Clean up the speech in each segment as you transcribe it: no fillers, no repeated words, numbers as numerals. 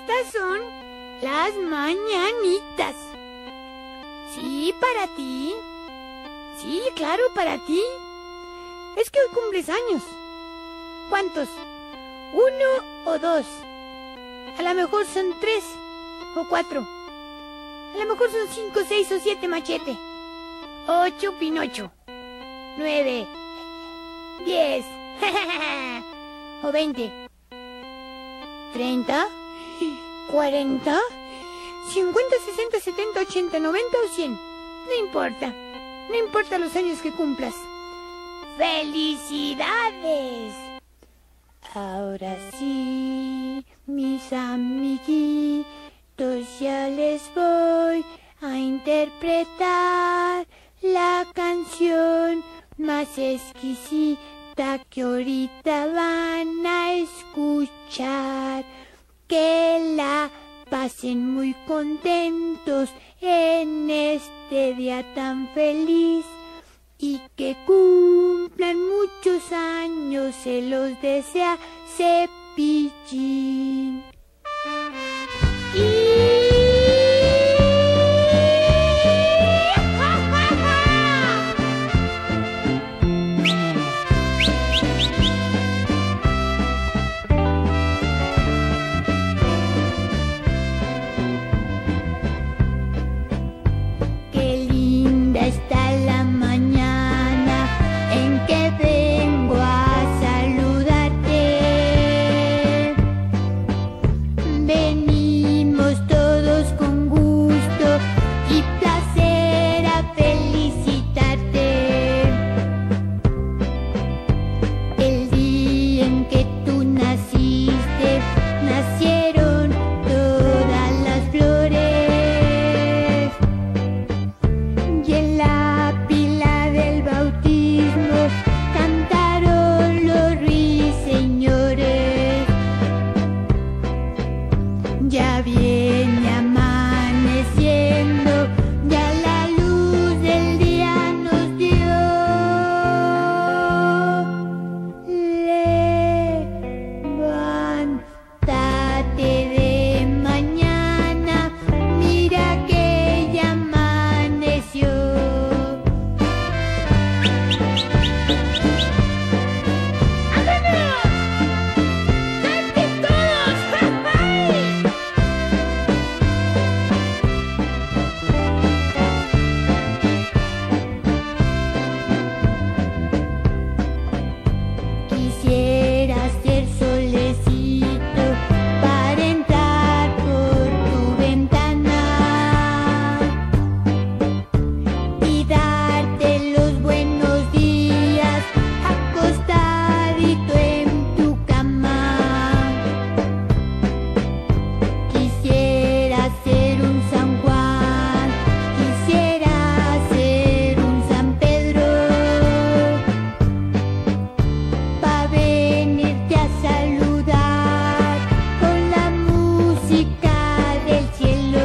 Estas son las mañanitas. Sí, para ti. Sí, claro, para ti. Es que hoy cumples años. ¿Cuántos? ¿1 o 2? A lo mejor son 3 o 4. A lo mejor son 5, 6 o 7, Machete. 8, Pinocho. 9, 10 o 20. 30, 40, 50, 60, 70, 80, 90 o 100. No importa. No importa los años que cumplas. ¡Felicidades! Ahora sí, mis amiguitos, ya les voy a interpretar la canción más exquisita que ahorita van a escuchar. Que la pasen muy contentos en este día tan feliz y que cumplan muchos años, se los desea Cepillín. Qué linda está la mañana en que vengo a saludarte. Venimos todos con gusto y placer a felicitarte. El día en que tú naciste, nacieron todas las flores. Y en la pila del bautismo cantaron los ruiseñores. Ya viene amaneciendo, ya la luz del día nos dio. Levántate de mañana, mira que ya amaneció. ¡Vámonos! ¡Canten todos! ¡Ay! Quisiera ser solecito para entrar por tu ventana y darte los buenos días acostadito en tu cama. Quisiera ser un San Juan, quisiera ser un San Pedro, pa' venirte a saludar con la música del cielo.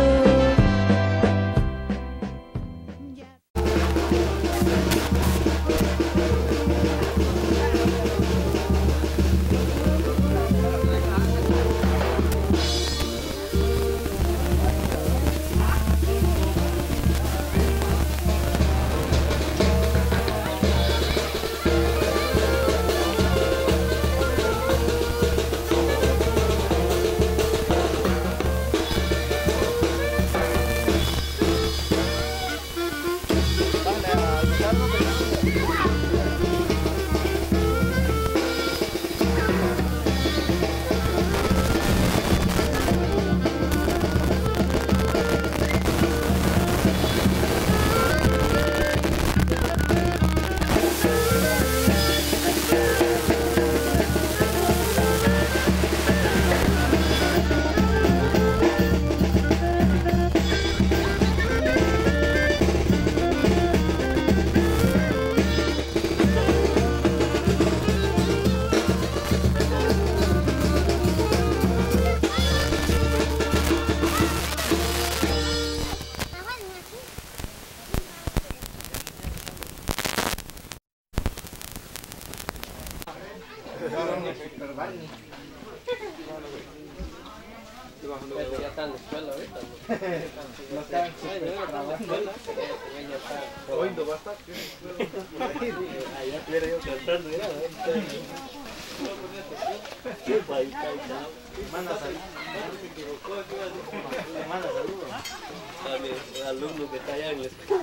Ya está en la escuela ahorita. No está en su escuela. Hoy no va a estar. Allá estuviera yo cantando, mira. Manda saludos. Le manda saludos. A mi alumno que está allá en la escuela.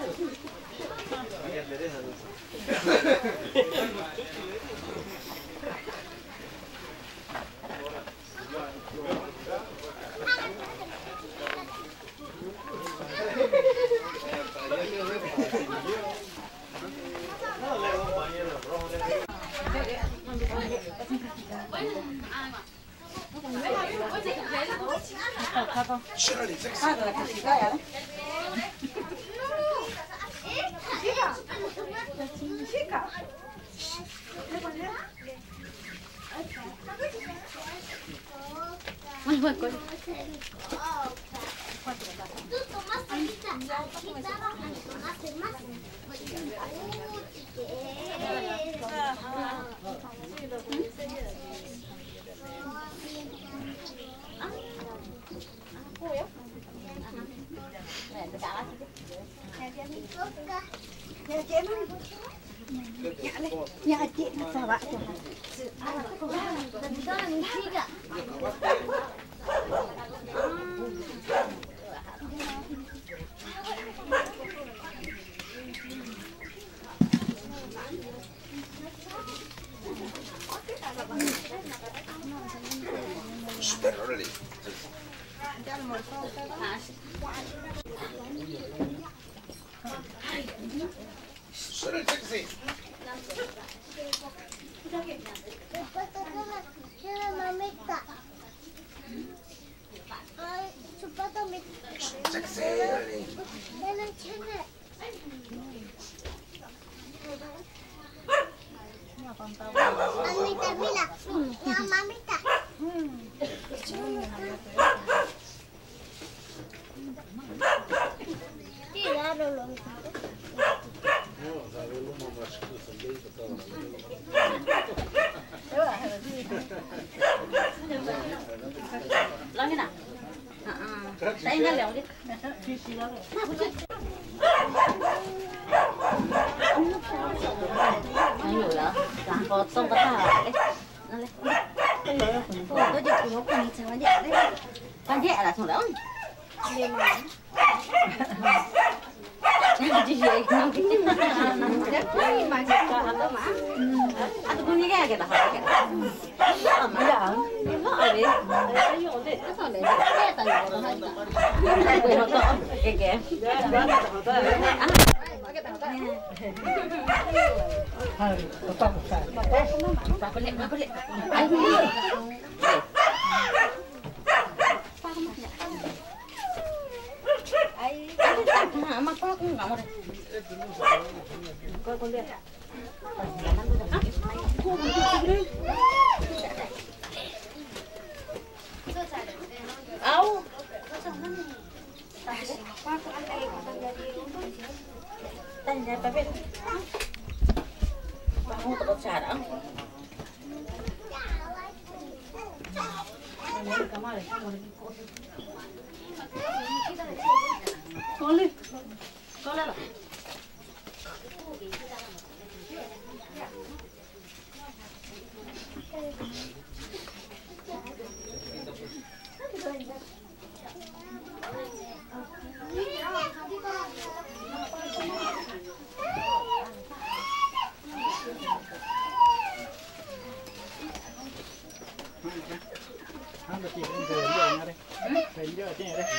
Tú tomaste ahorita, vamos a tomar más. Nhà chị nó sao vậy? Mamita. Supato mi. Mamita, mira. Ya, mamita. Tiraron los. Lo thế nào? Đây nga lèo đi. Anh nhủ đó, là có sông có thả đấy. Nó lên. Tôi chụp nó cùng chào anh nhẹ đấy. Anh nhẹ là thằng đó. Đi mà. Chị gì không biết. Đấy mà cho anh đó mà. Anh cũng như cái đó hả? Mà đó. Nó đi. Nó vô đi. Nó sao để cái tầng đó hay ta. Quên nó to. Kìa kìa. Mà có cũng ngọng rồi. Coi con đi. Áo. Tay này phải biết. Bà không có trà đã. Con lên. Con lên. Ăn được chị về giờ đây. Về giờ chị đây.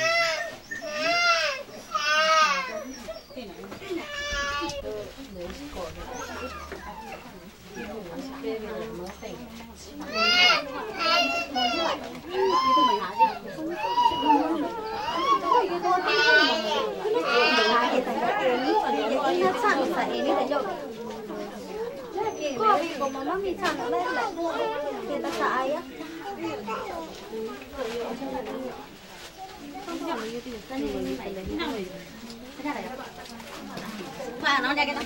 Kok mama bisa ngelelek? Kita saya. Mà nó ra cái đó.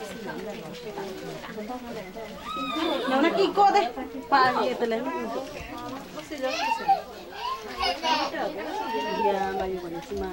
Nó nó kia cô đây. Bà gì từ lấy. ya baño con encima.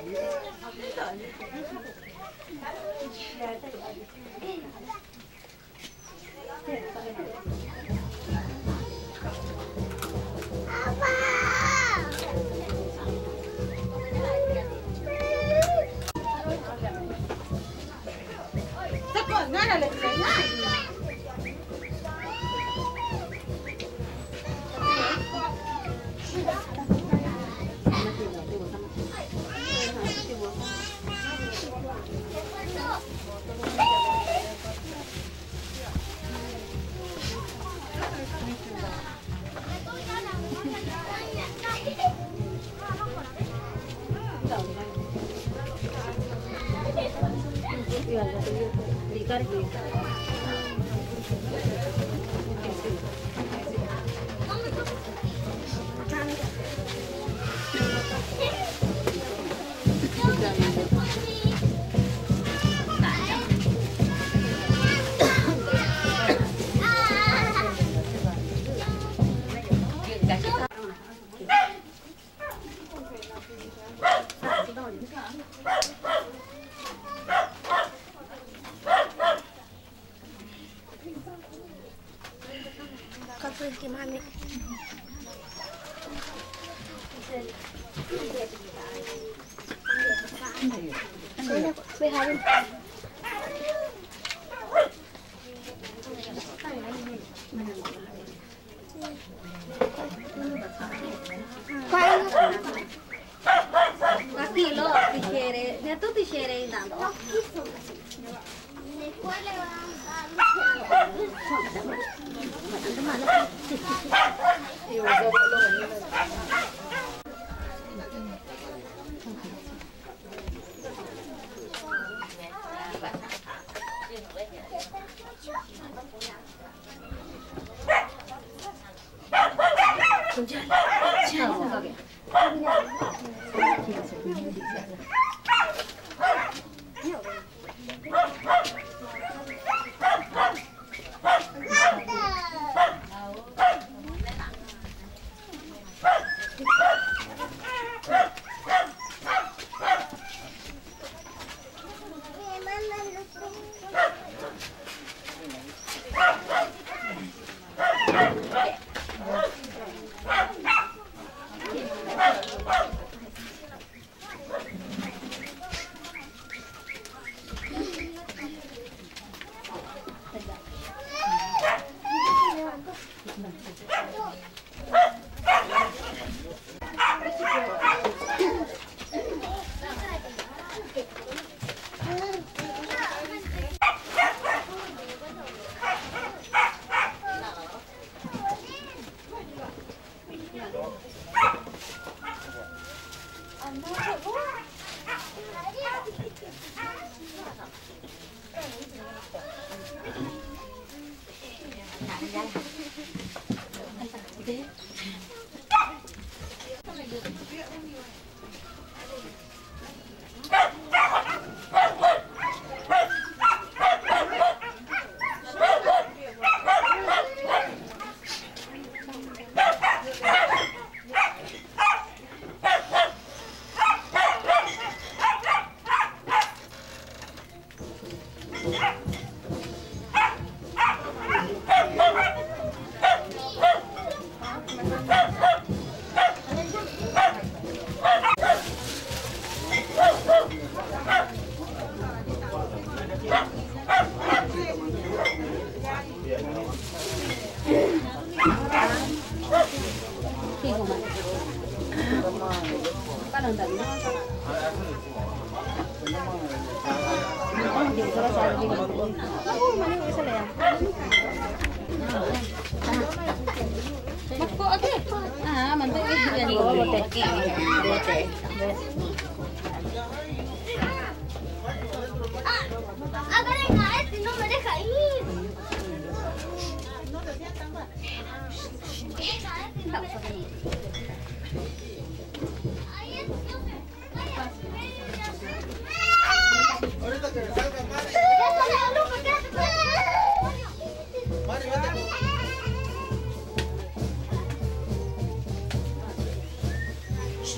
Aquí lo tijere, ne tu tijere intanto.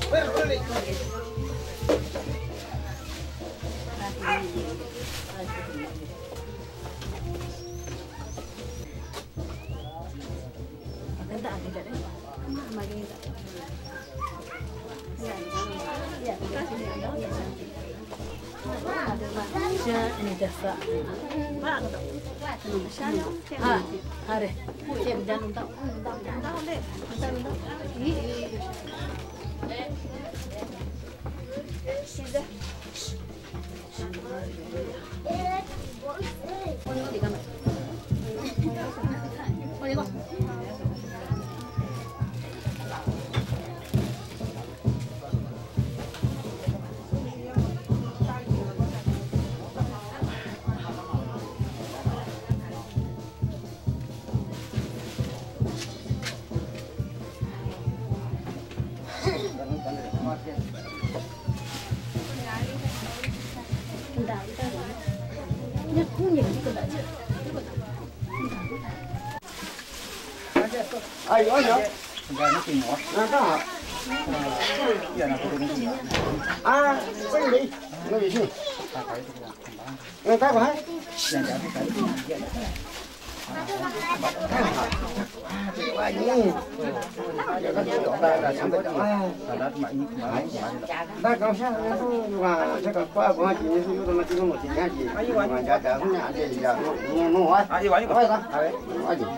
ini desa. Ah, are. Cem dan untuk. Ai ơi nhở? Nó tìm ngọt. Nó có hả? Giờ là tôi đừng tìm. À, cái gì? Nó gì chứ? Nó ta phải. Giờ giờ phải. Ta còn sao mà chắc là qua qua chỉ như thế mà chỉ có một chuyện gì mà cha cha không nhà gì giờ nó hỏi à gì vậy ta hỏi gì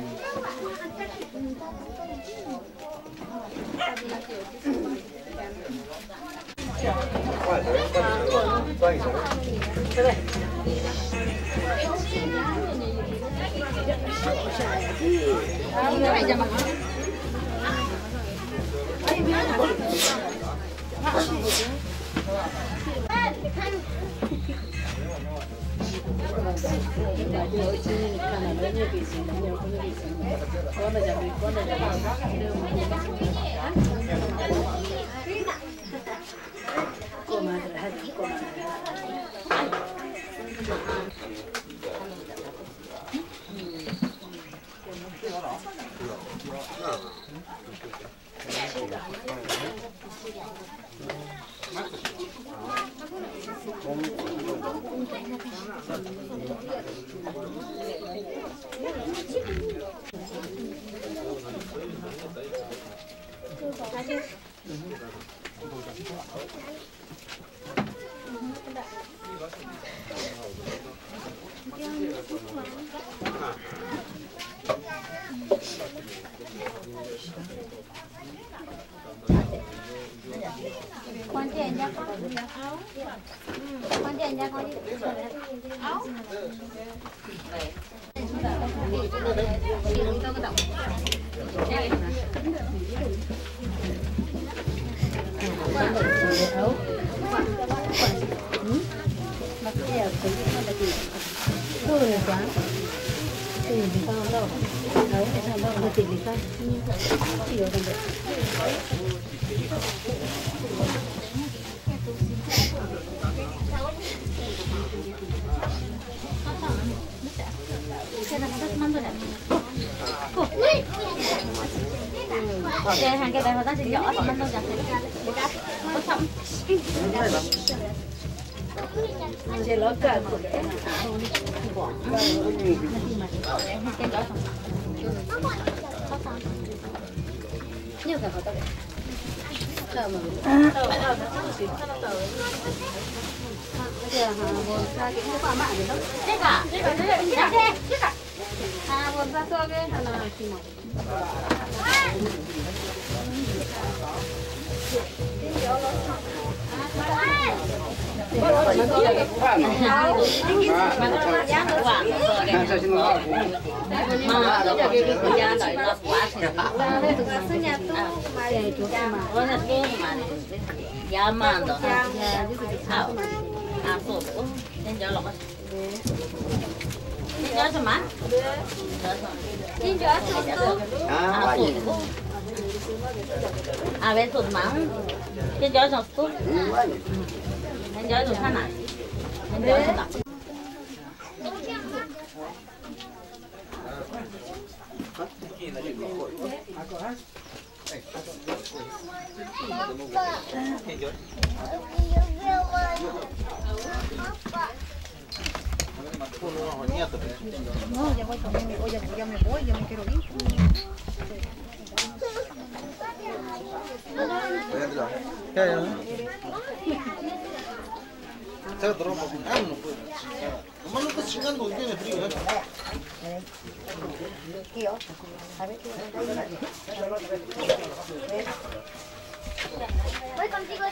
Con tiền nha con. Con tiền nha con đi. Áo. Hàng cái này họ ta sẽ nhỏ còn đâu chẳng có xong chỉ lỡ cả nhiều cả họ ta bây giờ buồn ra cái qua mạng gì đó chết cả buồn ra xưa cái là gì mà à bên sụt mắm trên gió sụt sút trên gió sụt thế này trên gió sụt đậm No, ya voy también, oye, ya me voy, ya me quiero ir. Nomás no estás chingando, tiene frío, Voy contigo.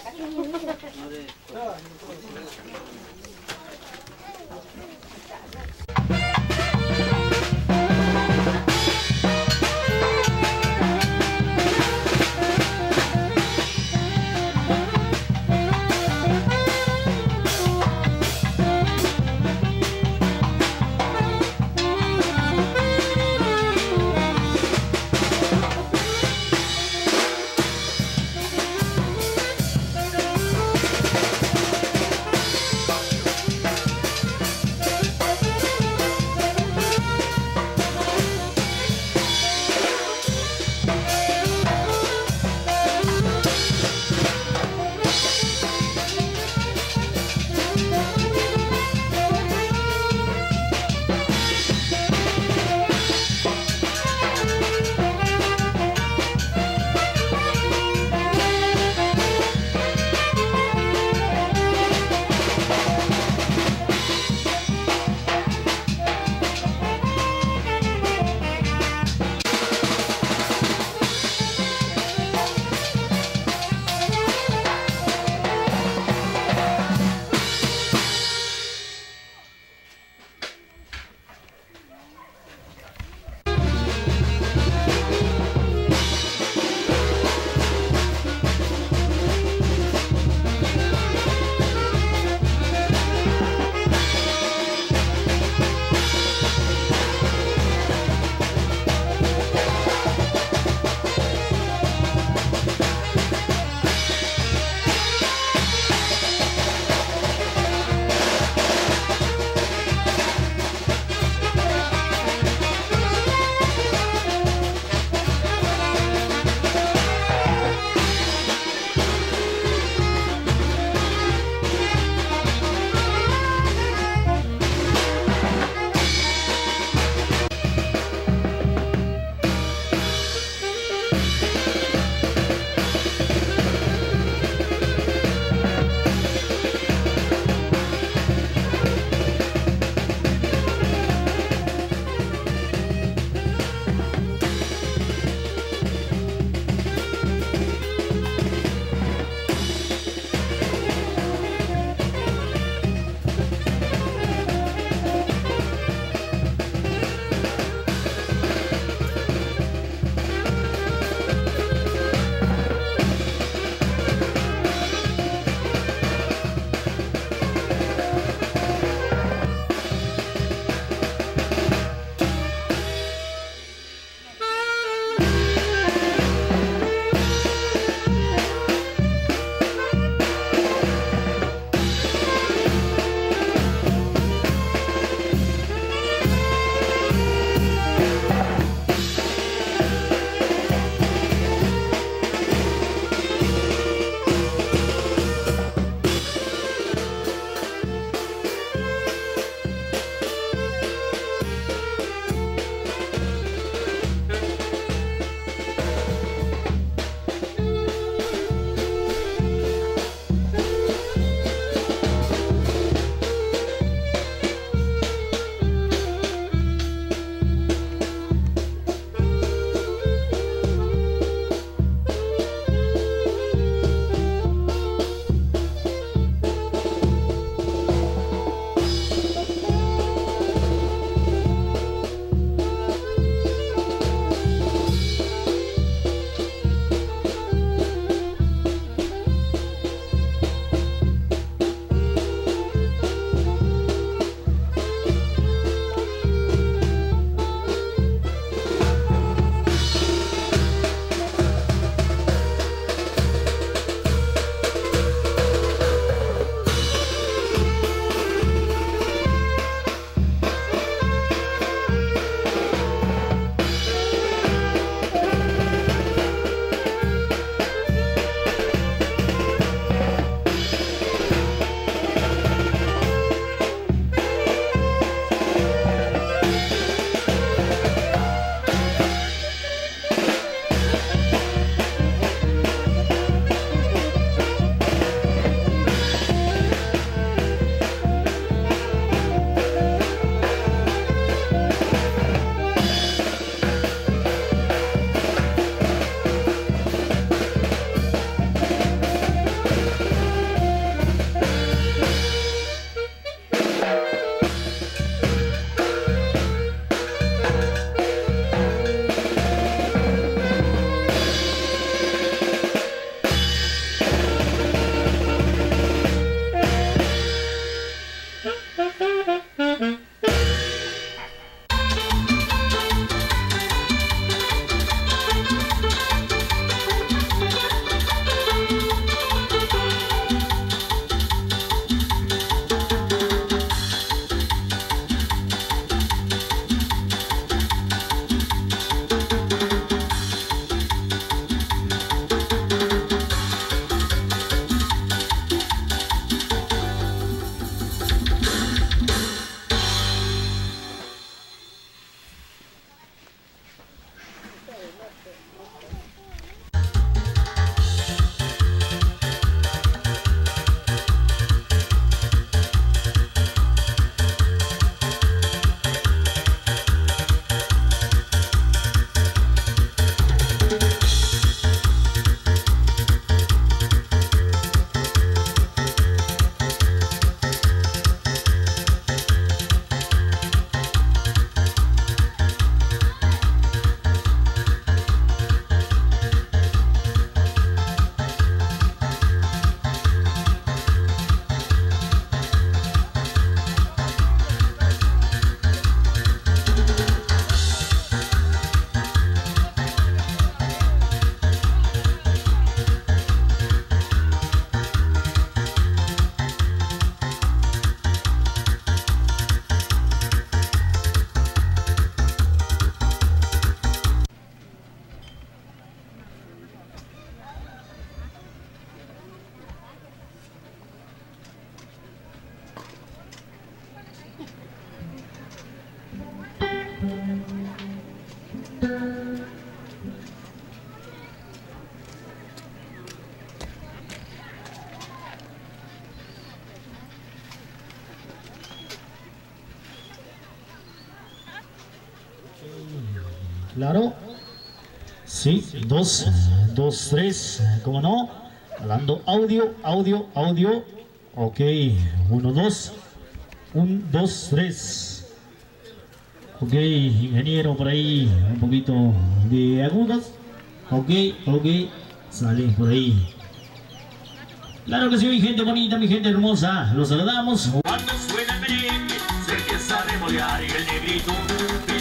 Claro. Sí, 2, 3, ¿cómo no? Hablando audio. Ok, 1, 2. 1, 2, 3. Ok, ingeniero, por ahí un poquito de agudos. Ok, sale por ahí. Claro que sí, mi gente bonita, mi gente hermosa, los saludamos. Cuando suena el merengue, se empieza a remolear y el negrito